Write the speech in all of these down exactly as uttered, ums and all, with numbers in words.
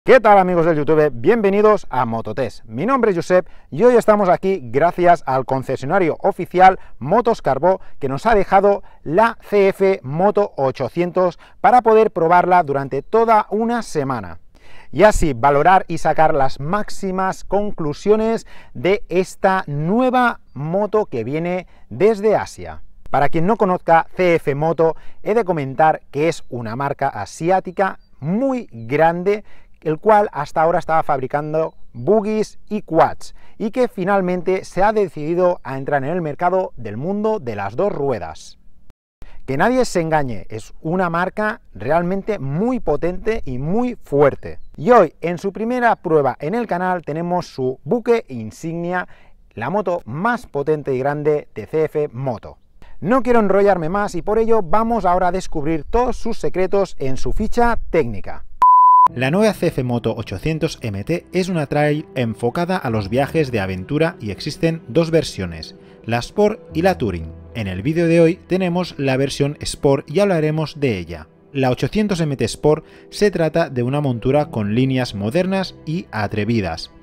¿Qué tal, amigos del YouTube? Bienvenidos a Mototest. Mi nombre es Josep y hoy estamos aquí gracias al concesionario oficial Motos Carbó, que nos ha dejado la C F Moto ochocientos para poder probarla durante toda una semana y así valorar y sacar las máximas conclusiones de esta nueva moto que viene desde Asia. Para quien no conozca C F Moto, he de comentar que es una marca asiática muy grande, el cual hasta ahora estaba fabricando buggies y quads y que finalmente se ha decidido a entrar en el mercado del mundo de las dos ruedas. Que nadie se engañe, es una marca realmente muy potente y muy fuerte. Y hoy, en su primera prueba en el canal, tenemos su buque insignia, la moto más potente y grande de C F Moto. No quiero enrollarme más y por ello vamos ahora a descubrir todos sus secretos en su ficha técnica. La nueva C F Moto ochocientos M T es una trail enfocada a los viajes de aventura y existen dos versiones, la Sport y la Touring. En el vídeo de hoy tenemos la versión Sport y hablaremos de ella. La ochocientos M T Sport se trata de una montura con líneas modernas y atrevidas,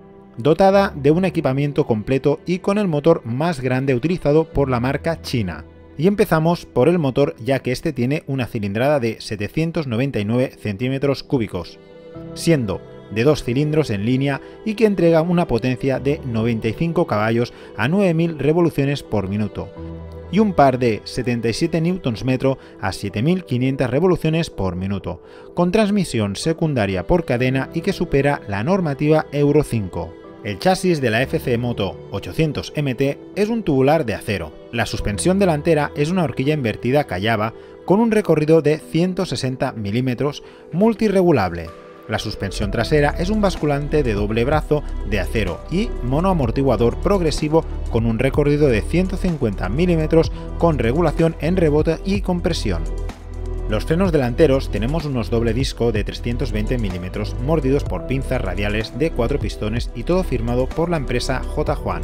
dotada de un equipamiento completo y con el motor más grande utilizado por la marca china. Y empezamos por el motor, ya que este tiene una cilindrada de setecientos noventa y nueve centímetros cúbicos, siendo de dos cilindros en línea y que entrega una potencia de noventa y cinco caballos a nueve mil revoluciones por minuto y un par de setenta y siete newtons metro a siete mil quinientas revoluciones por minuto, con transmisión secundaria por cadena y que supera la normativa Euro cinco. El chasis de la F C Moto ochocientos M T es un tubular de acero. La suspensión delantera es una horquilla invertida Callava con un recorrido de ciento sesenta milímetros multirregulable. La suspensión trasera es un basculante de doble brazo de acero y monoamortiguador progresivo con un recorrido de ciento cincuenta milímetros con regulación en rebote y compresión. Los frenos delanteros tenemos unos doble disco de trescientos veinte milímetros mordidos por pinzas radiales de cuatro pistones y todo firmado por la empresa J. Juan.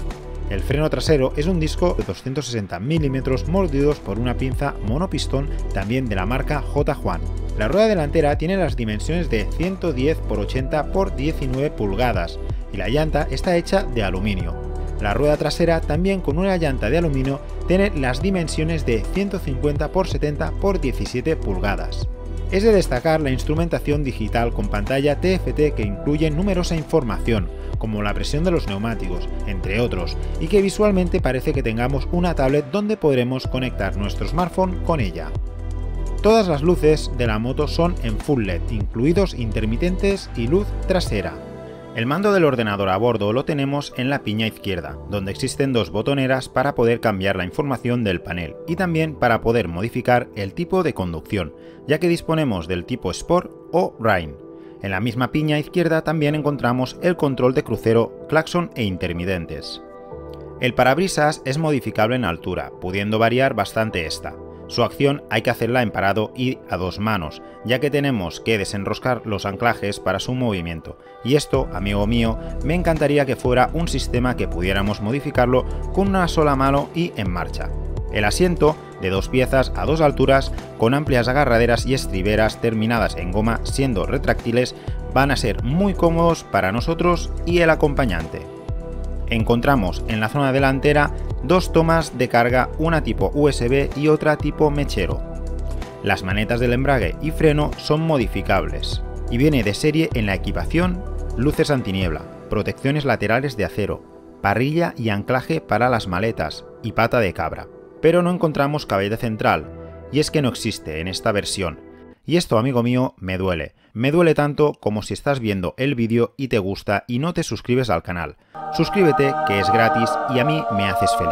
El freno trasero es un disco de doscientos sesenta milímetros mordidos por una pinza monopistón también de la marca J. Juan. La rueda delantera tiene las dimensiones de ciento diez por ochenta por diecinueve pulgadas y la llanta está hecha de aluminio. La rueda trasera, también con una llanta de aluminio, tiene las dimensiones de ciento cincuenta por setenta por diecisiete pulgadas. Es de destacar la instrumentación digital con pantalla T F T que incluye numerosa información, como la presión de los neumáticos, entre otros, y que visualmente parece que tengamos una tablet donde podremos conectar nuestro smartphone con ella. Todas las luces de la moto son en full L E D, incluidos intermitentes y luz trasera. El mando del ordenador a bordo lo tenemos en la piña izquierda, donde existen dos botoneras para poder cambiar la información del panel y también para poder modificar el tipo de conducción, ya que disponemos del tipo Sport o Rain. En la misma piña izquierda también encontramos el control de crucero, claxon e intermitentes. El parabrisas es modificable en altura, pudiendo variar bastante esta. Su acción hay que hacerla en parado y a dos manos, ya que tenemos que desenroscar los anclajes para su movimiento, y esto, amigo mío, me encantaría que fuera un sistema que pudiéramos modificarlo con una sola mano y en marcha. El asiento, de dos piezas a dos alturas, con amplias agarraderas y estriberas terminadas en goma siendo retráctiles, van a ser muy cómodos para nosotros y el acompañante. Encontramos en la zona delantera dos tomas de carga, una tipo U S B y otra tipo mechero. Las manetas del embrague y freno son modificables y viene de serie en la equipación luces antiniebla, protecciones laterales de acero, parrilla y anclaje para las maletas y pata de cabra. Pero no encontramos caballete central, y es que no existe en esta versión. Y esto, amigo mío, me duele. Me duele tanto como si estás viendo el vídeo y te gusta y no te suscribes al canal. Suscríbete, que es gratis y a mí me haces feliz.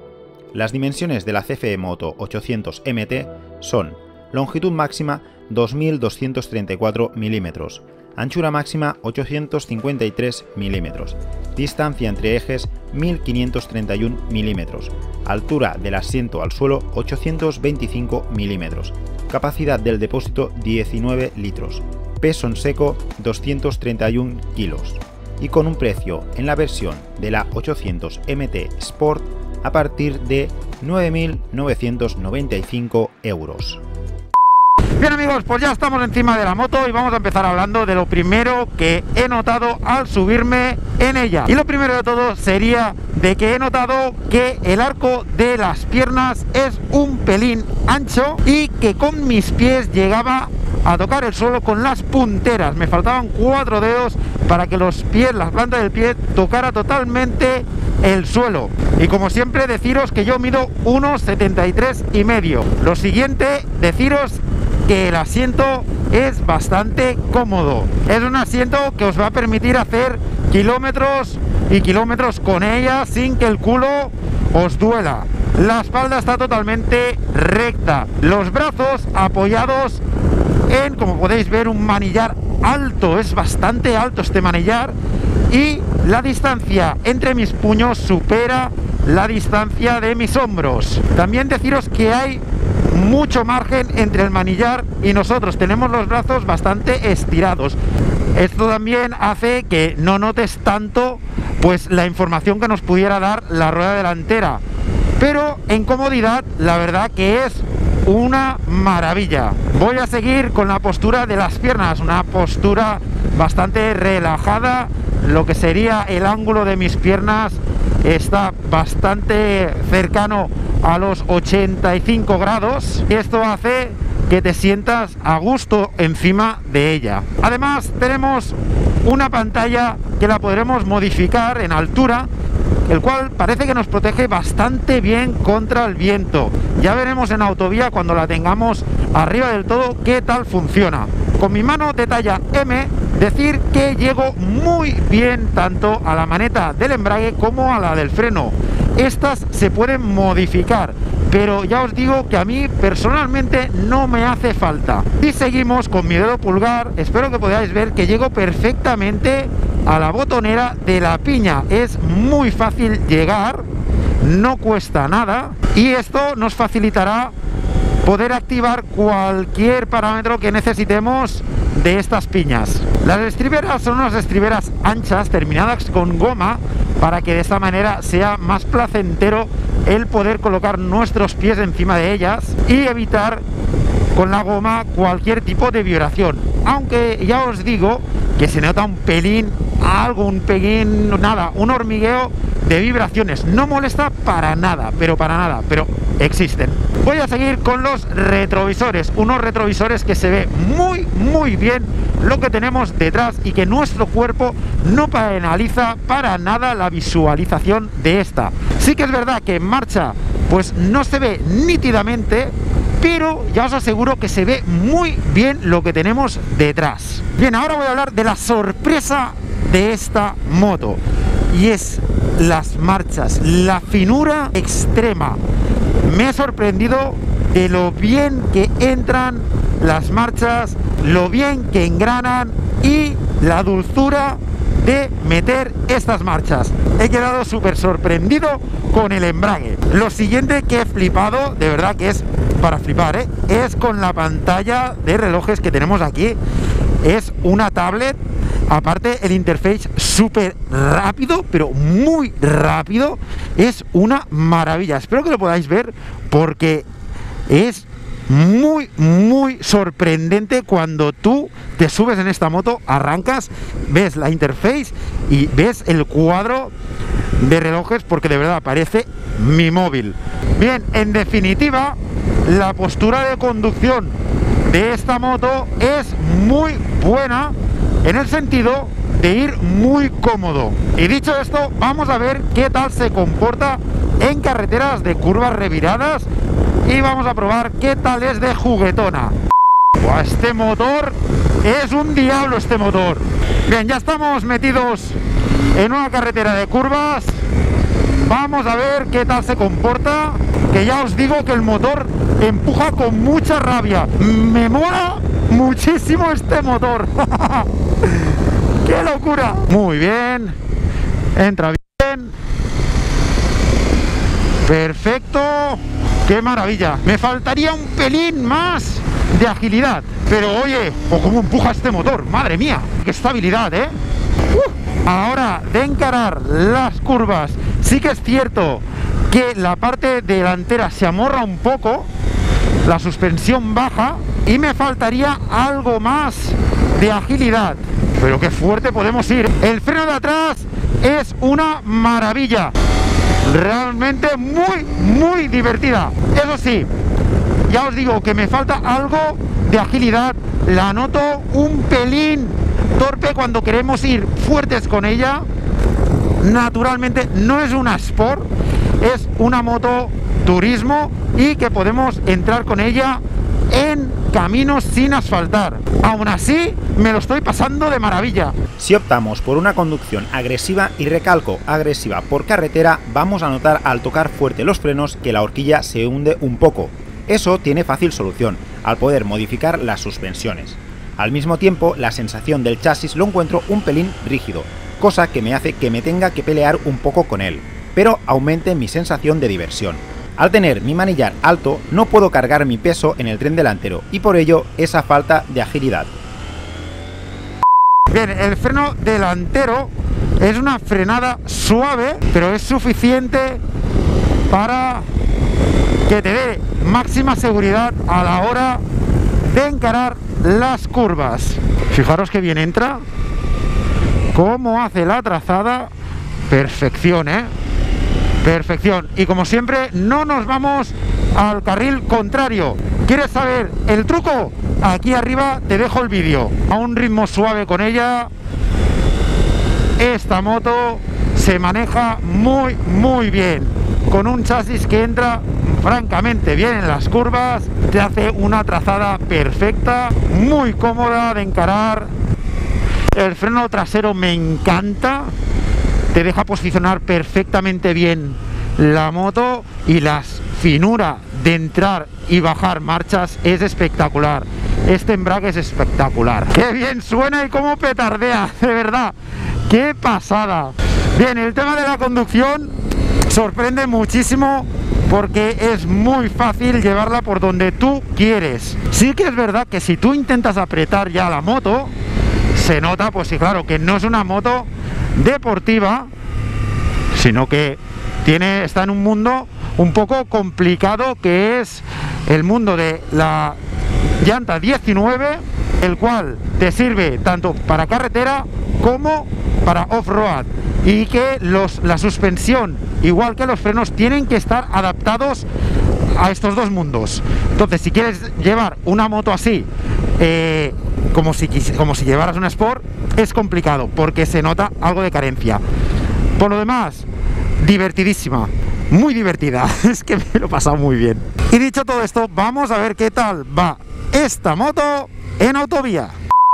Las dimensiones de la C F Moto ochocientos M T son longitud máxima dos mil doscientos treinta y cuatro milímetros, anchura máxima ochocientos cincuenta y tres milímetros, distancia entre ejes mil quinientos treinta y uno milímetros, altura del asiento al suelo ochocientos veinticinco milímetros, capacidad del depósito diecinueve litros, peso en seco doscientos treinta y uno kilos y con un precio en la versión de la ochocientos M T Sport a partir de nueve mil novecientos noventa y cinco euros. Bien amigos, pues ya estamos encima de la moto y vamos a empezar hablando de lo primero que he notado al subirme en ella. Y lo primero de todo sería de que he notado que el arco de las piernas es un pelín ancho y que con mis pies llegaba a tocar el suelo con las punteras. Me faltaban cuatro dedos para que los pies, la planta del pie, tocara totalmente el suelo. Y como siempre, deciros que yo mido uno setenta y tres y medio. Lo siguiente, deciros que el asiento es bastante cómodo. Es un asiento que os va a permitir hacer kilómetros y kilómetros con ella sin que el culo os duela. La espalda está totalmente recta, los brazos apoyados en, como podéis ver, un manillar alto. Es bastante alto este manillar y la distancia entre mis puños supera la distancia de mis hombros. También deciros que hay mucho margen entre el manillar y nosotros. Tenemos los brazos bastante estirados. Esto también hace que no notes tanto pues la información que nos pudiera dar la rueda delantera, pero en comodidad la verdad que es una maravilla. Voy a seguir con la postura de las piernas, una postura bastante relajada. Lo que sería el ángulo de mis piernas está bastante cercano a los ochenta y cinco grados y esto hace que te sientas a gusto encima de ella. Además tenemos una pantalla que la podremos modificar en altura, el cual parece que nos protege bastante bien contra el viento. Ya veremos en autovía, cuando la tengamos arriba del todo, qué tal funciona. Con mi mano de talla M, decir que llego muy bien tanto a la maneta del embrague como a la del freno. Estas se pueden modificar, pero ya os digo que a mí personalmente no me hace falta. Y seguimos con mi dedo pulgar. Espero que podáis ver que llego perfectamente a la botonera de la piña. Es muy fácil llegar, no cuesta nada y esto nos facilitará poder activar cualquier parámetro que necesitemos de estas piñas. Las estriberas son unas estriberas anchas terminadas con goma para que de esta manera sea más placentero el poder colocar nuestros pies encima de ellas y evitar con la goma cualquier tipo de vibración. Aunque ya os digo que se nota un pelín, algo, un pelín, nada, un hormigueo de vibraciones. No molesta para nada, pero para nada, pero existen. Voy a seguir con los retrovisores, unos retrovisores que se ve muy muy bien lo que tenemos detrás y que nuestro cuerpo no penaliza para nada la visualización de esta. Sí que es verdad que en marcha pues no se ve nítidamente, pero ya os aseguro que se ve muy bien lo que tenemos detrás. Bien, ahora voy a hablar de la sorpresa de esta moto y es las marchas, la finura extrema. Me he sorprendido de lo bien que entran las marchas, lo bien que engranan y la dulzura de meter estas marchas. He quedado súper sorprendido con el embrague. Lo siguiente que he flipado, de verdad que es para flipar, ¿eh? es con la pantalla de relojes que tenemos aquí. Es una tablet, aparte el interface súper rápido, pero muy rápido. Es una maravilla. Espero que lo podáis ver porque es muy muy sorprendente. Cuando tú te subes en esta moto, arrancas, ves la interface y ves el cuadro de relojes, porque de verdad parece mi móvil. Bien, en definitiva, la postura de conducción de esta moto es muy buena en el sentido de ir muy cómodo. Y dicho esto, vamos a ver qué tal se comporta en carreteras de curvas reviradas y vamos a probar qué tal es de juguetona. Buah, este motor es un diablo, este motor. Bien, ya estamos metidos en una carretera de curvas. Vamos a ver qué tal se comporta, que ya os digo que el motor empuja con mucha rabia. Me mola muchísimo este motor. ¡Qué locura! Muy bien, entra bien, perfecto, qué maravilla. Me faltaría un pelín más de agilidad, pero oye, o cómo empuja este motor, madre mía, qué estabilidad, ¿eh? Uh, ahora, de encarar las curvas, sí que es cierto que la parte delantera se amorra un poco, la suspensión baja, y me faltaría algo más de agilidad. Pero qué fuerte podemos ir. El freno de atrás es una maravilla. Realmente muy, muy divertida. Eso sí, ya os digo que me falta algo de agilidad. La noto un pelín torpe cuando queremos ir fuertes con ella. Naturalmente no es una Sport, es una moto turismo y que podemos entrar con ella en caminos sin asfaltar. Aún así, me lo estoy pasando de maravilla. Si optamos por una conducción agresiva, y recalco agresiva por carretera, vamos a notar al tocar fuerte los frenos que la horquilla se hunde un poco. Eso tiene fácil solución, al poder modificar las suspensiones. Al mismo tiempo, la sensación del chasis lo encuentro un pelín rígido, cosa que me hace que me tenga que pelear un poco con él, pero aumente mi sensación de diversión. Al tener mi manillar alto, no puedo cargar mi peso en el tren delantero y por ello esa falta de agilidad. Bien, el freno delantero es una frenada suave, pero es suficiente para que te dé máxima seguridad a la hora de encarar las curvas. Fijaros que bien entra, cómo hace la trazada, perfección, ¿eh? Perfección. Y como siempre, no nos vamos al carril contrario. ¿Quieres saber el truco? Aquí arriba te dejo el vídeo. A un ritmo suave con ella, esta moto se maneja muy, muy bien. Con un chasis que entra francamente bien en las curvas, te hace una trazada perfecta, muy cómoda de encarar. El freno trasero me encanta. Te deja posicionar perfectamente bien la moto y la finura de entrar y bajar marchas es espectacular. Este embrague es espectacular. ¡Qué bien suena y cómo petardea! De verdad, ¡qué pasada! Bien, el tema de la conducción sorprende muchísimo porque es muy fácil llevarla por donde tú quieres. Sí que es verdad que si tú intentas apretar ya la moto, se nota, pues sí, claro, que no es una moto deportiva, sino que tiene, está en un mundo un poco complicado, que es el mundo de la llanta diecinueve, el cual te sirve tanto para carretera como para off-road, y que los, la suspensión, igual que los frenos, tienen que estar adaptados a estos dos mundos. Entonces, si quieres llevar una moto así, eh, como si, como si llevaras una Sport, es complicado porque se nota algo de carencia. Por lo demás, divertidísima, muy divertida. Es que me lo he pasado muy bien. Y dicho todo esto, vamos a ver qué tal va esta moto en autovía.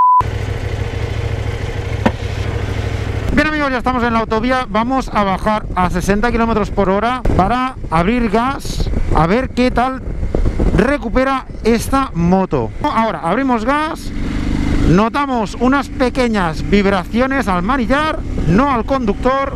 Bien, amigos, ya estamos en la autovía. Vamos a bajar a sesenta kilómetros por hora para abrir gas, a ver qué tal recupera esta moto. Ahora abrimos gas, notamos unas pequeñas vibraciones al manillar, no al conductor,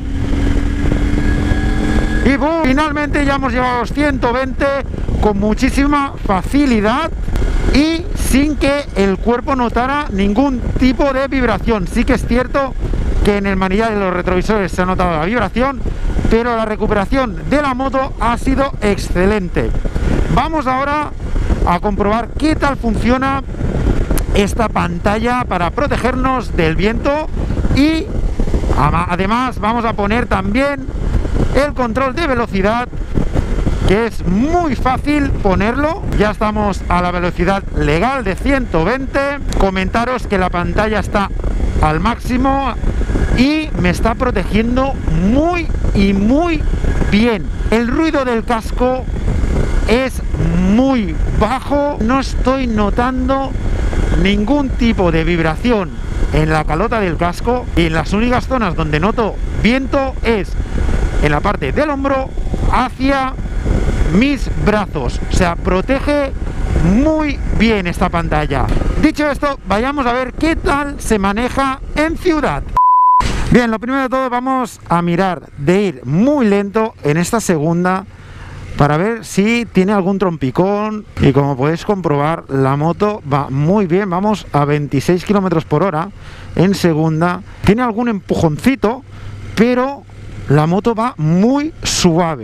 y ¡boom! Finalmente ya hemos llegado a los ciento veinte con muchísima facilidad y sin que el cuerpo notara ningún tipo de vibración. Sí que es cierto que en el manillar y los retrovisores se ha notado la vibración, pero la recuperación de la moto ha sido excelente. Vamos ahora a comprobar qué tal funciona esta pantalla para protegernos del viento, y además vamos a poner también el control de velocidad, que es muy fácil ponerlo. Ya estamos a la velocidad legal de ciento veinte. Comentaros que la pantalla está al máximo y me está protegiendo muy y muy bien. El ruido del casco es muy bajo, no estoy notando ningún tipo de vibración en la calota del casco, y en las únicas zonas donde noto viento es en la parte del hombro hacia mis brazos. O sea, protege muy bien esta pantalla. Dicho esto, vayamos a ver qué tal se maneja en ciudad. Bien, lo primero de todo vamos a mirar de ir muy lento en esta segunda para ver si tiene algún trompicón, y como podéis comprobar, la moto va muy bien. Vamos a veintiséis kilómetros por hora en segunda. Tiene algún empujoncito, pero la moto va muy suave.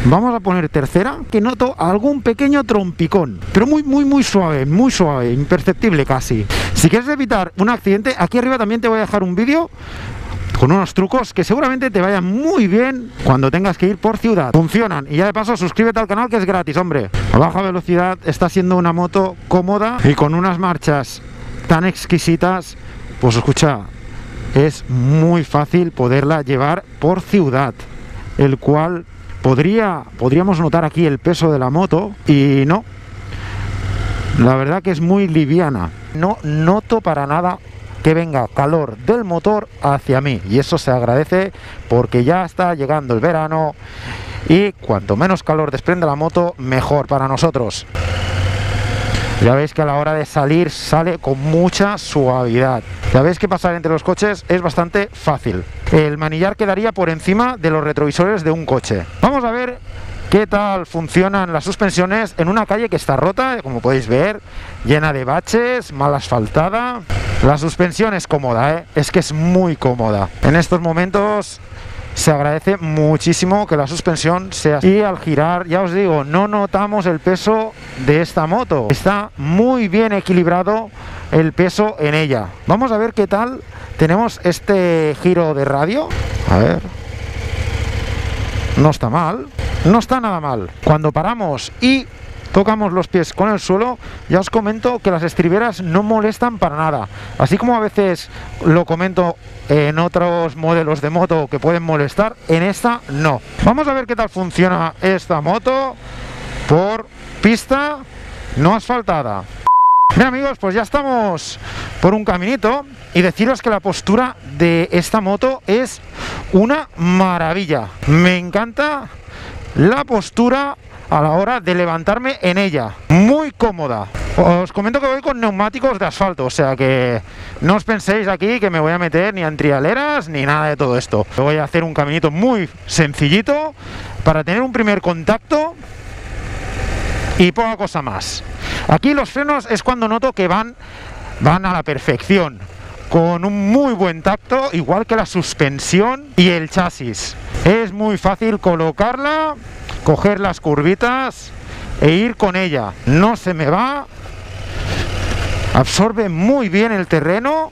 Vamos a poner tercera, que noto algún pequeño trompicón, pero muy, muy, muy suave, muy suave, imperceptible casi. Si quieres evitar un accidente, aquí arriba también te voy a dejar un vídeo con unos trucos que seguramente te vayan muy bien cuando tengas que ir por ciudad. Funcionan. Y ya de paso, suscríbete al canal, que es gratis, hombre. A baja velocidad está siendo una moto cómoda y con unas marchas tan exquisitas, pues escucha, es muy fácil poderla llevar por ciudad, el cual podría, podríamos notar aquí el peso de la moto, y no, la verdad que es muy liviana. No noto para nada que venga calor del motor hacia mí, y eso se agradece porque ya está llegando el verano y cuanto menos calor desprende la moto, mejor para nosotros. Ya veis que a la hora de salir sale con mucha suavidad. Ya veis que pasar entre los coches es bastante fácil. El manillar quedaría por encima de los retrovisores de un coche. Vamos a ver qué tal funcionan las suspensiones en una calle que está rota, como podéis ver, llena de baches, mal asfaltada. La suspensión es cómoda, ¿eh? Es que es muy cómoda. En estos momentos se agradece muchísimo que la suspensión sea así. Y al girar, ya os digo, no notamos el peso de esta moto. Está muy bien equilibrado el peso en ella. Vamos a ver qué tal tenemos este giro de radio. A ver. No está mal. No está nada mal. Cuando paramos y tocamos los pies con el suelo, ya os comento que las estriberas no molestan para nada. Así como a veces lo comento en otros modelos de moto que pueden molestar, en esta no. Vamos a ver qué tal funciona esta moto por pista no asfaltada. Bien amigos, pues ya estamos por un caminito y deciros que la postura de esta moto es una maravilla. Me encanta la postura a la hora de levantarme en ella, muy cómoda. Os comento que voy con neumáticos de asfalto, o sea que no os penséis aquí que me voy a meter ni a trialeras ni nada de todo esto. Voy a hacer un caminito muy sencillito para tener un primer contacto y poca cosa más. Aquí los frenos es cuando noto que van, van a la perfección, con un muy buen tacto, igual que la suspensión y el chasis. Es muy fácil colocarla, coger las curvitas e ir con ella. No se me va, absorbe muy bien el terreno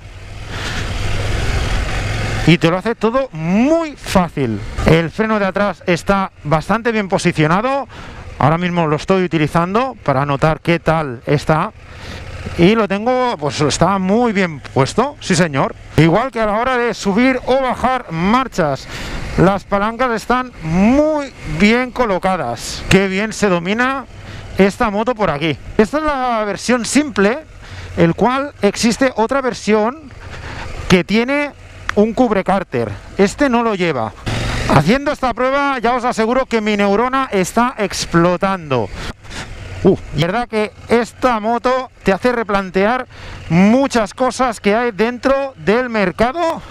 y te lo hace todo muy fácil. El freno de atrás está bastante bien posicionado. Ahora mismo lo estoy utilizando para notar qué tal está. Y lo tengo, pues está muy bien puesto, sí señor. Igual que a la hora de subir o bajar marchas, las palancas están muy bien colocadas. Qué bien se domina esta moto por aquí. Esta es la versión simple, el cual existe otra versión que tiene un cubrecárter. Este no lo lleva. Haciendo esta prueba ya os aseguro que mi neurona está explotando. Uh, verdad que esta moto te hace replantear muchas cosas que hay dentro del mercado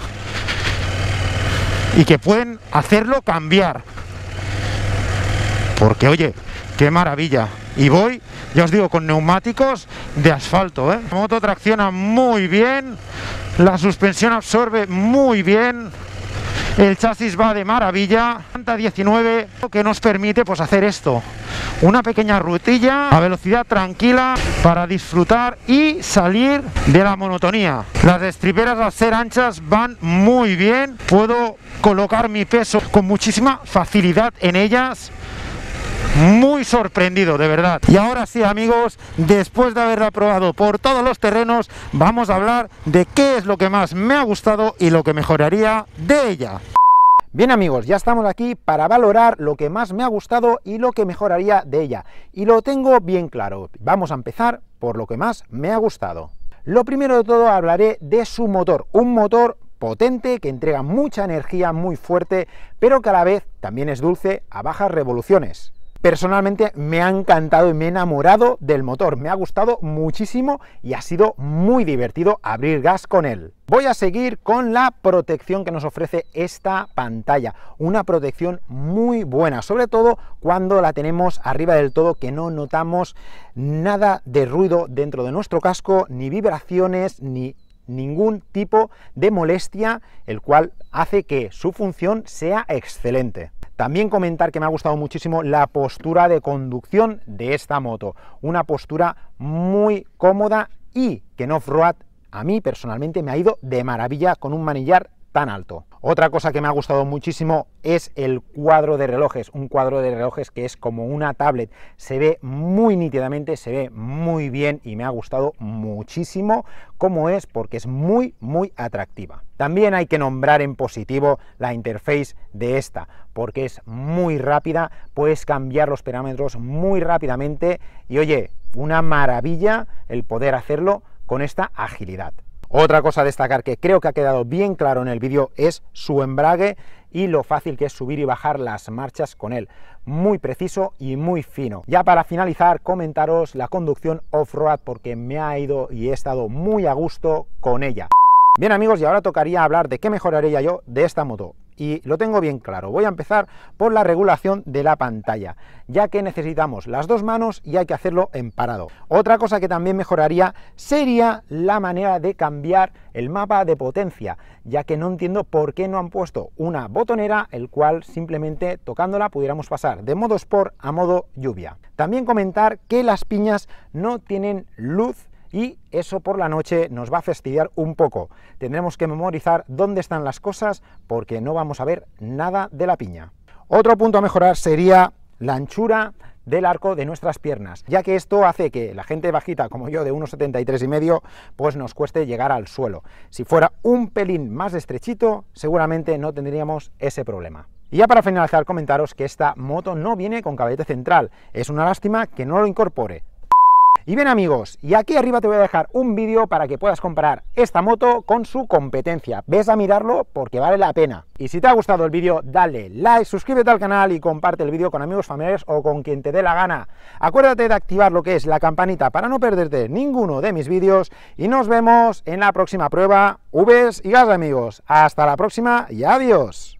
y que pueden hacerlo cambiar. Porque oye, qué maravilla. Y voy, ya os digo, con neumáticos de asfalto, ¿eh? La moto tracciona muy bien, la suspensión absorbe muy bien. El chasis va de maravilla, diecinueve, que nos permite pues hacer esto, una pequeña rutilla a velocidad tranquila para disfrutar y salir de la monotonía. Las estriberas, al ser anchas, van muy bien, puedo colocar mi peso con muchísima facilidad en ellas. Muy sorprendido, de verdad. Y ahora sí amigos, después de haberla probado por todos los terrenos, vamos a hablar de qué es lo que más me ha gustado y lo que mejoraría de ella. Bien amigos, ya estamos aquí para valorar lo que más me ha gustado y lo que mejoraría de ella. Y lo tengo bien claro. Vamos a empezar por lo que más me ha gustado. Lo primero de todo hablaré de su motor. Un motor potente que entrega mucha energía, muy fuerte, pero que a la vez también es dulce a bajas revoluciones. Personalmente me ha encantado y me he enamorado del motor, me ha gustado muchísimo y ha sido muy divertido abrir gas con él. Voy a seguir con la protección que nos ofrece esta pantalla, una protección muy buena, sobre todo cuando la tenemos arriba del todo, que no notamos nada de ruido dentro de nuestro casco, ni vibraciones, ni ningún tipo de molestia, el cual hace que su función sea excelente. También comentar que me ha gustado muchísimo la postura de conducción de esta moto, una postura muy cómoda y que en off-road a mí personalmente me ha ido de maravilla con un manillar tan alto. Otra cosa que me ha gustado muchísimo es el cuadro de relojes, un cuadro de relojes que es como una tablet, se ve muy nítidamente, se ve muy bien y me ha gustado muchísimo cómo es, porque es muy muy atractiva. También hay que nombrar en positivo la interface de esta, porque es muy rápida, puedes cambiar los parámetros muy rápidamente y oye, una maravilla el poder hacerlo con esta agilidad. Otra cosa a destacar que creo que ha quedado bien claro en el vídeo es su embrague y lo fácil que es subir y bajar las marchas con él. Muy preciso y muy fino. Ya para finalizar, comentaros la conducción off-road porque me ha ido y he estado muy a gusto con ella. Bien amigos, y ahora tocaría hablar de qué mejoraría yo de esta moto. Y lo tengo bien claro, voy a empezar por la regulación de la pantalla, ya que necesitamos las dos manos y hay que hacerlo en parado. Otra cosa que también mejoraría sería la manera de cambiar el mapa de potencia, ya que no entiendo por qué no han puesto una botonera, el cual simplemente tocándola pudiéramos pasar de modo Sport a modo lluvia. También comentar que las piñas no tienen luz, y eso por la noche nos va a fastidiar un poco. Tendremos que memorizar dónde están las cosas porque no vamos a ver nada de la piña. Otro punto a mejorar sería la anchura del arco de nuestras piernas, ya que esto hace que la gente bajita como yo de uno setenta y tres y medio pues nos cueste llegar al suelo. Si fuera un pelín más estrechito seguramente no tendríamos ese problema. Y ya para finalizar comentaros que esta moto no viene con caballete central, es una lástima que no lo incorpore. Y bien amigos, y aquí arriba te voy a dejar un vídeo para que puedas comparar esta moto con su competencia. Ves a mirarlo porque vale la pena. Y si te ha gustado el vídeo, dale like, suscríbete al canal y comparte el vídeo con amigos, familiares o con quien te dé la gana. Acuérdate de activar lo que es la campanita para no perderte ninguno de mis vídeos y nos vemos en la próxima prueba. Vs y gas amigos. Hasta la próxima y adiós.